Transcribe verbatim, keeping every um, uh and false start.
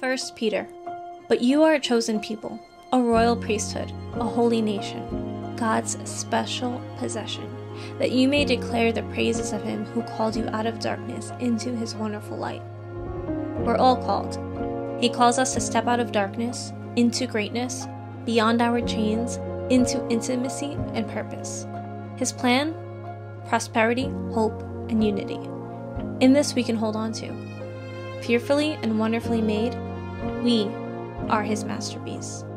First Peter. But you are a chosen people, a royal priesthood, a holy nation, God's special possession, that you may declare the praises of him who called you out of darkness into his wonderful light. We're all called. He calls us to step out of darkness into greatness, beyond our chains, into intimacy and purpose. His plan? Prosperity, hope, and unity. In this we can hold on to. Fearfully and wonderfully made, we are his masterpiece.